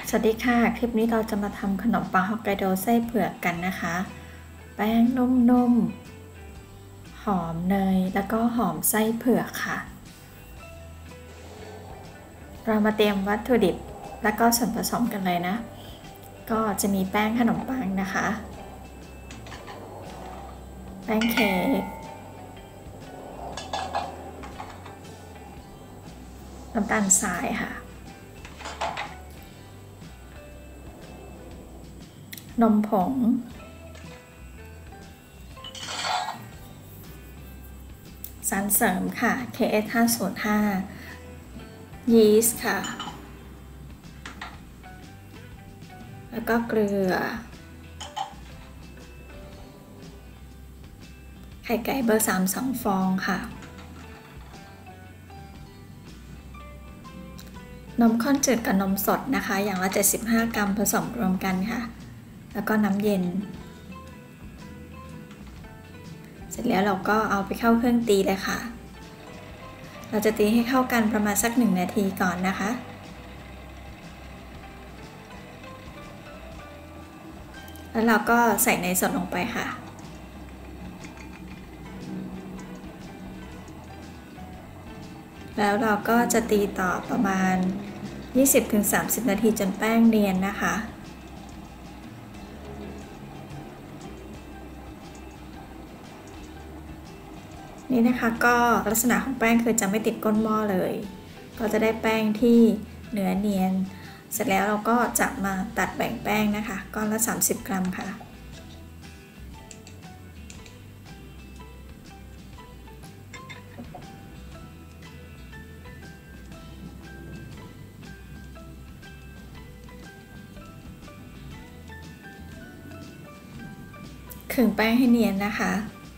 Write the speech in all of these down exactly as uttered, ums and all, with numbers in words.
สวัสดีค่ะคลิปนี้เราจะมาทำขนมปังฮอกไกโดไส้เผือกกันนะคะแป้งนุ่มๆหอมเนยแล้วก็หอมไส้เผือกค่ะเรามาเตรียมวัตถุดิบแล้วก็ส่วนผสมกันเลยนะก็จะมีแป้งขนมปังนะคะแป้งเค้กน้ำตาลทรายค่ะนมผงสารเสริมค่ะ เค เอส ห้าศูนย์ห้า ยีสต์ค่ะแล้วก็เกลือไข่ไก่เบอร์สามสองฟองค่ะนมข้นจืดกับนมสดนะคะอย่างละเจ็ดสิบห้ากรัมผสมรวมกันค่ะแล้วก็น้ำเย็นเสร็จแล้วเราก็เอาไปเข้าเครื่องตีเลยค่ะเราจะตีให้เข้ากันประมาณสักหนึ่งนาทีก่อนนะคะแล้วเราก็ใส่เนยสดลงไปค่ะแล้วเราก็จะตีต่อประมาณ ยี่สิบถึงสามสิบ นาทีจนแป้งเนียนนะคะนี่นะคะก็ลักษณะของแป้งคือจะไม่ติดก้นหม้อเลยก็จะได้แป้งที่เนื้อเนียนเสร็จแล้วเราก็จะมาตัดแบ่งแป้งนะคะก้อนละสามสิบกรัมค่ะขึงแป้งให้เนียนนะคะ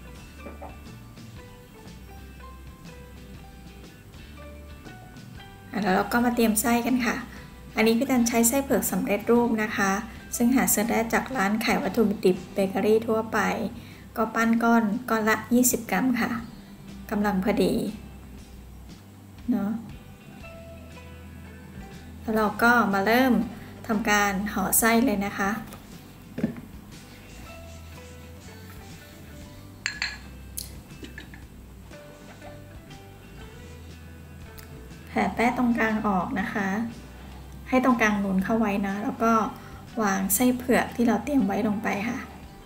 แล้วเราก็มาเตรียมไส้กันค่ะอันนี้พี่ตันใช้ไส้เผือกสำเร็จรูปนะคะซึ่งหาซื้อได้จากร้านขายวัตถุดิบเบเกอรี่ทั่วไปก็ปั้นก้อนก้อนละยี่สิบกรัมค่ะกำลังพอดีเนาะแล้วเราก็มาเริ่มทำการห่อไส้เลยนะคะแผ่แป้งตรงกลางออกนะคะให้ตรงกลางนูนเข้าไว้นะแล้วก็วางไส้เผือกที่เราเตรียมไว้ลงไปค่ะ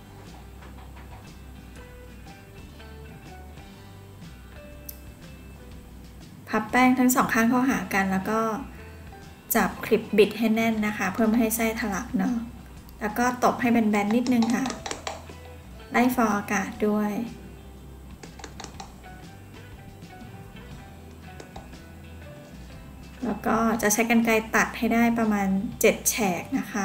พับแป้งทั้งสองข้างเข้าหากันแล้วก็จับคลิปบิดให้แน่นนะคะเพื่อไม่ให้ไส้ทะลักเนาะแล้วก็ตบให้แบนๆนิดนึงค่ะไล่ฟองอากาศด้วยแล้วก็จะใช้กรรไกรตัดให้ได้ประมาณเจ็ดแฉกนะคะ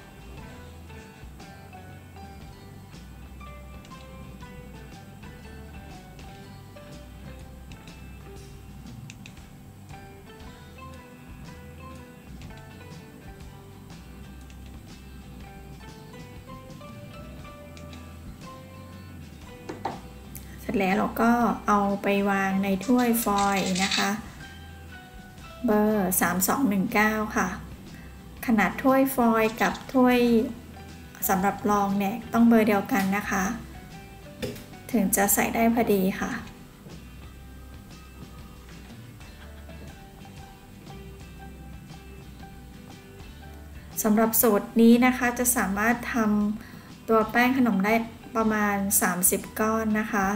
เสร็จแล้วเราก็เอาไปวางในถ้วยฟอยล์นะคะเบอร์สามสองหนึ่งเก้าค่ะขนาดถ้วยฟอยล์กับถ้วยสำหรับรองเนี่ยต้องเบอร์เดียวกันนะคะถึงจะใส่ได้พอดีค่ะสำหรับสูตรนี้นะคะจะสามารถทำตัวแป้งขนมได้ประมาณสามสิบก้อนนะคะ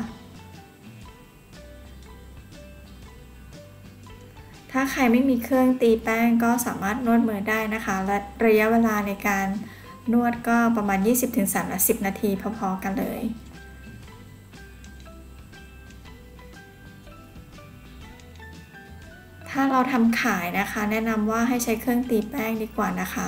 ถ้าใครไม่มีเครื่องตีแป้งก็สามารถนวดมือได้นะคะและระยะเวลาในการนวดก็ประมาณ ยี่สิบถึงสามสิบ นาทีพอๆกันเลยถ้าเราทำขายนะคะแนะนำว่าให้ใช้เครื่องตีแป้งดีกว่านะคะ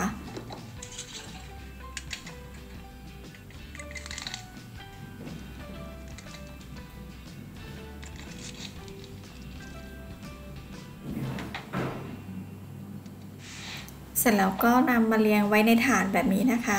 เสร็จแล้วก็นำมาเรียงไว้ในถาดแบบนี้นะคะ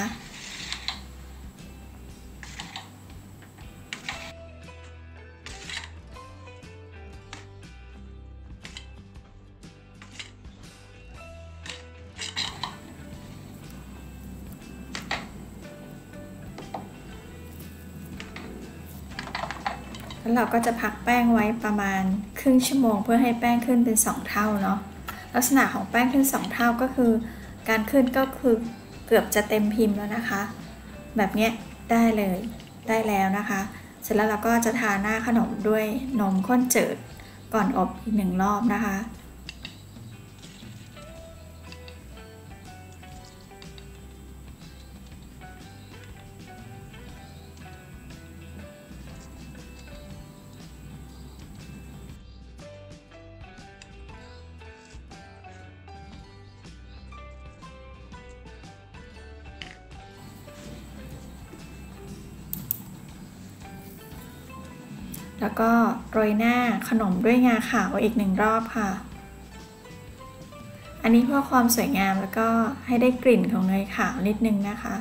แล้วเราก็จะพักแป้งไว้ประมาณครึ่งชั่วโมงเพื่อให้แป้งขึ้นเป็นสองเท่าเนาะลักษณะของแป้งขึ้นสองเท่าก็คือการขึ้นก็คือเกือบจะเต็มพิมพ์แล้วนะคะแบบนี้ได้เลยได้แล้วนะคะเสร็จแล้วเราก็จะทาหน้าขนมด้วยนมข้นจืดก่อนอบอีกหนึ่งรอบนะคะแล้วก็โรยหน้าขนมด้วยงาขาวอีกหนึ่งรอบค่ะอันนี้เพื่อความสวยงามแล้วก็ให้ได้กลิ่นของเนยขาวนิดนึงนะคะ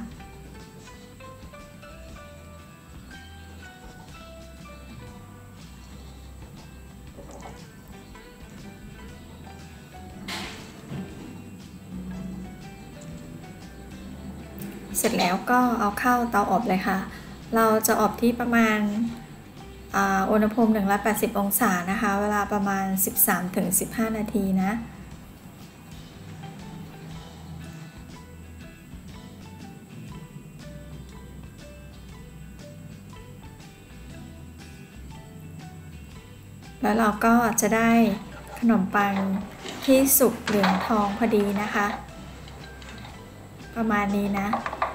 เสร็จแล้วก็เอาเข้าเตาอบเลยค่ะเราจะอบที่ประมาณอุณหภูมิหนึ่งร้อยแปดสิบองศานะคะเวลาประมาณ สิบสามถึงสิบห้า นาทีนะแล้วเราก็จะได้ขนมปังที่สุกเหลืองทองพอดีนะคะประมาณนี้นะ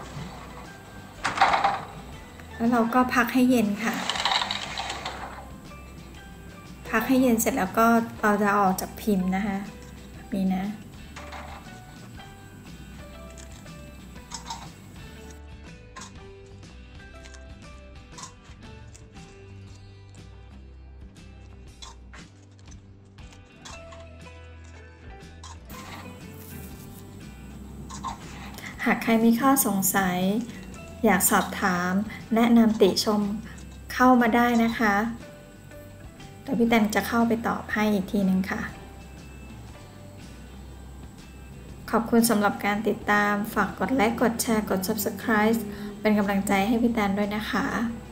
แล้วเราก็พักให้เย็นค่ะพักให้เย็นเสร็จแล้วก็เราจะออกจากพิมพ์นะคะแบบนี้นะหากใครมีข้อสงสัยอยากสอบถามแนะนำติชมเข้ามาได้นะคะเดี๋ยวพี่แตนจะเข้าไปตอบให้อีกทีนึงค่ะขอบคุณสำหรับการติดตามฝากกดไลค์กดแชร์กด ซับสไครบ์ เป็นกำลังใจให้พี่แตนด้วยนะคะ